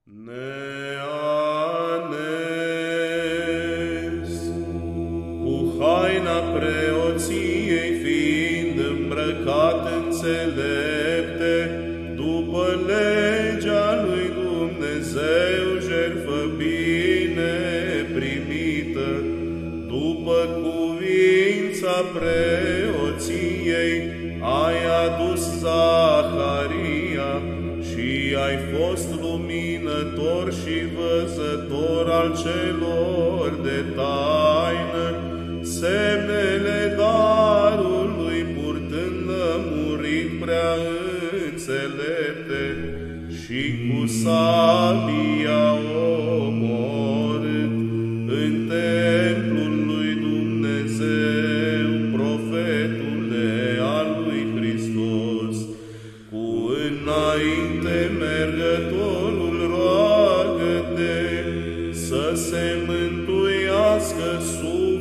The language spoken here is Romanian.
Neanes, cu haina preoției fiind îmbrăcat înțelepte, după legea lui Dumnezeu, jertfă bine primită, după cuvința preoției, ai adus Zaharia și ai fost luminător și văzător al celor de taină, semnele darului purtând lămurit prea înțelepte și cu sabia omorât în templul lui Dumnezeu, profetule al lui Hristos, cu înainte mergătorul roagă-te să se mântuiască sub